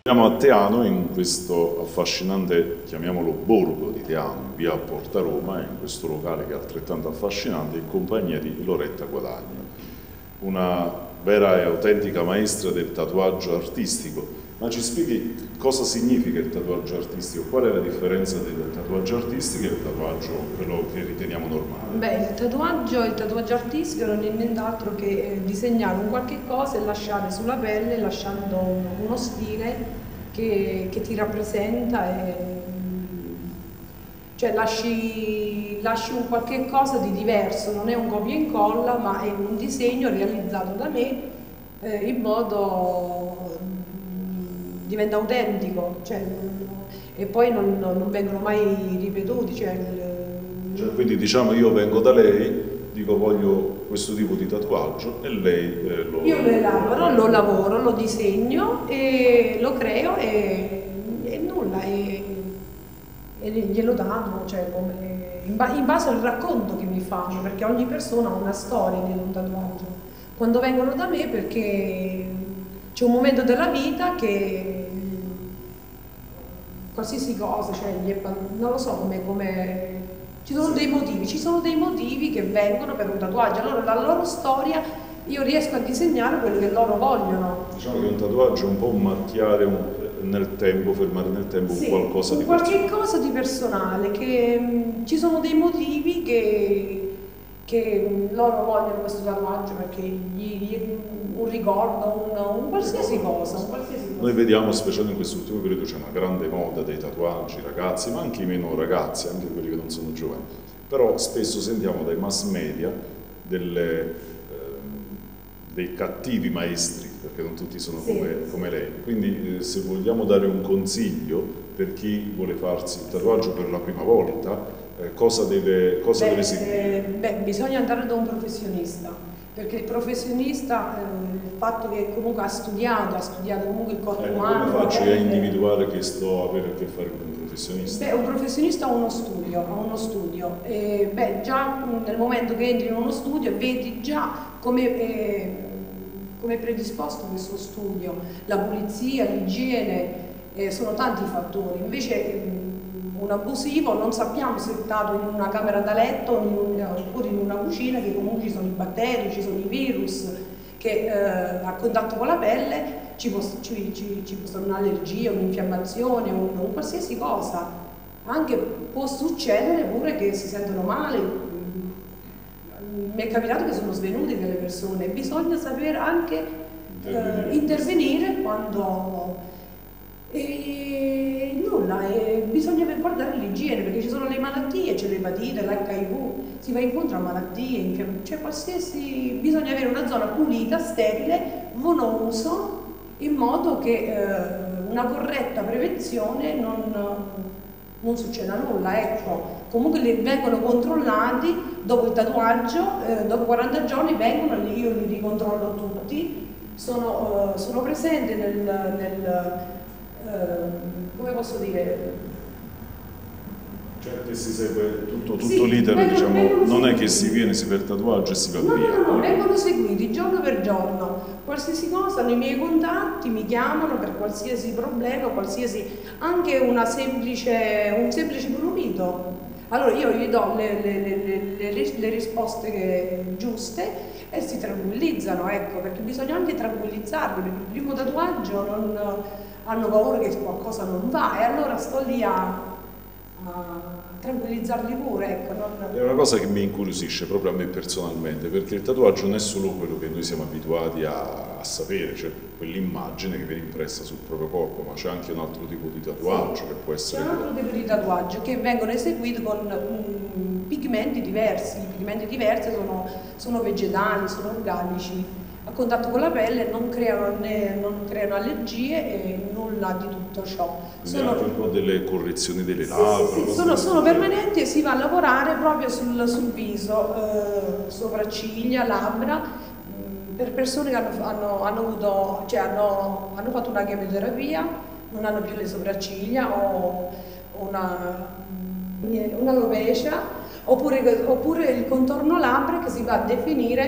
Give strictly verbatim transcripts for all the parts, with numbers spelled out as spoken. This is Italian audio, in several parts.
Siamo a Teano, in questo affascinante, chiamiamolo borgo di Teano, in via Porta Roma, in questo locale che è altrettanto affascinante, in compagnia di Loretta Guadagno, una vera e autentica maestra del tatuaggio artistico. Ma ci spieghi cosa significa il tatuaggio artistico? Qual è la differenza del tatuaggio artistico e il tatuaggio, quello che riteniamo normale? Beh, il tatuaggio, il tatuaggio artistico non è nient'altro che disegnare un qualche cosa e lasciare sulla pelle, lasciando uno stile che, che ti rappresenta, e, cioè lasci, lasci un qualche cosa di diverso, non è un copia e incolla, ma è un disegno realizzato da me eh, in modo diventa autentico, cioè, e poi non, non vengono mai ripetuti. Cioè, il, cioè, quindi diciamo io vengo da lei, dico voglio questo tipo di tatuaggio e lei eh, lo... Io lo elaboro, lo lavoro, lo disegno e lo creo e, e nulla, e, e glielo danno, cioè, come, in, ba in base al racconto che mi fanno, perché ogni persona ha una storia di un tatuaggio. Quando vengono da me perché c'è un momento della vita che qualsiasi cosa, cioè, non lo so come, come ci sono dei motivi, ci sono dei motivi che vengono per un tatuaggio, allora la loro storia io riesco a disegnare quello che loro vogliono. Diciamo che un tatuaggio è un po' un marchiare un, nel tempo, fermare nel tempo sì, qualcosa di qualche personale. cosa di personale, che mh, ci sono dei motivi che, che loro vogliono questo tatuaggio perché gli, gli, un ricordo, un, un qualsiasi cosa, un qualsiasi cosa. Noi vediamo, specialmente in quest'ultimo periodo, c'è una grande moda dei tatuaggi, ragazzi, ma anche i meno ragazzi, anche quelli che non sono giovani. Però spesso sentiamo dai mass media delle, eh, dei cattivi maestri, perché non tutti sono sì, come, sì. come lei. Quindi eh, se vogliamo dare un consiglio per chi vuole farsi il tatuaggio per la prima volta, eh, cosa deve, cosa beh, deve seguire? Eh, beh, bisogna andare da un professionista, perché il professionista, eh, il fatto che comunque ha studiato, ha studiato comunque il corpo Eh, umano. come faccio eh, a individuare che sto a avere a che fare con un professionista? Beh, un professionista ha uno studio, ha uno studio. E, beh, già nel momento che entri in uno studio vedi già come eh, come è predisposto questo studio, la pulizia, l'igiene, eh, sono tanti fattori. Invece mh, un abusivo non sappiamo se è stato in una camera da letto oppure in una cucina, che comunque ci sono i batteri, ci sono i virus, che eh, a contatto con la pelle ci, poss ci, ci, ci può essere un'allergia, un'infiammazione, un, un qualsiasi cosa. Anche può succedere pure che si sentono male. Mi è capitato che sono svenute delle persone, bisogna sapere anche intervenire, eh, intervenire quando e nulla, e bisogna guardare l'igiene, perché ci sono le malattie, c'è l'epatite, l'H I V, si va incontro a malattie, cioè qualsiasi, bisogna avere una zona pulita, sterile, monouso, in modo che eh, una corretta prevenzione non, non succeda nulla, ecco. Comunque li vengono controllati dopo il tatuaggio, eh, dopo quaranta giorni vengono, io li ricontrollo tutti, sono, uh, sono presente nel, nel uh, come posso dire, cioè che si segue tutto, tutto sì, l'iter, diciamo, non seguiti. È che si viene, si fa il tatuaggio e si va no, via. No, no, no, vengono seguiti giorno per giorno, qualsiasi cosa, nei miei contatti mi chiamano per qualsiasi problema, qualsiasi, anche una semplice, un semplice prurito. Allora io gli do le, le, le, le, le risposte che, giuste e si tranquillizzano, ecco, perché bisogna anche tranquillizzarli, perché il primo tatuaggio non, hanno paura che qualcosa non va, e allora sto lì a, a tranquillizzarli pure, ecco. Non... È una cosa che mi incuriosisce proprio a me personalmente, perché il tatuaggio non è solo quello che noi siamo abituati a, a sapere, cioè quell'immagine che viene impressa sul proprio corpo, ma c'è anche un altro tipo di tatuaggio, sì, che può essere... C'è un altro tipo di tatuaggio che vengono eseguiti con um, pigmenti diversi. I pigmenti diversi sono, sono vegetali, sono organici, a contatto con la pelle non creano, né, non creano allergie e nulla di tutto ciò. Quindi sono anche un po' delle correzioni delle labbra. Sì, sì, sì, sono, sono permanenti e si va a lavorare proprio sul, sul viso, eh, sopracciglia, labbra, mh, per persone che hanno, hanno, hanno, avuto, cioè hanno, hanno fatto una chemioterapia, non hanno più le sopracciglia o una, una alopecia, oppure, oppure il contorno labbra che si va a definire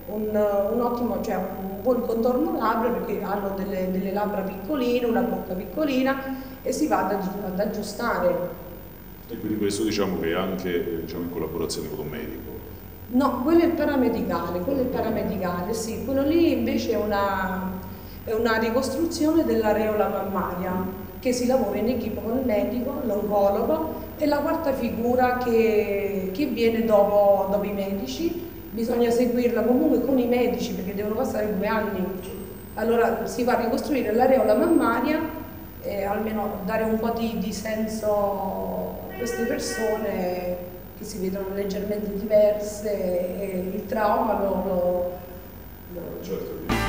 un, un ottimo, cioè un buon contorno labbra, perché hanno delle, delle labbra piccoline, una bocca piccolina, e si va ad, ad aggiustare. E quindi questo diciamo che è anche diciamo, in collaborazione con un medico? No, quello è il paramedicale, quello è il paramedicale, sì. Quello lì invece è una, è una ricostruzione dell'areola mammaria, che si lavora in equipe con il medico, l'oncologo, e la quarta figura che, che viene dopo, dopo i medici. Bisogna seguirla comunque con i medici perché devono passare due anni. Allora si va a ricostruire l'areola mammaria e almeno dare un po' di, di senso a queste persone che si vedono leggermente diverse, e il trauma lo, lo, lo... Certo.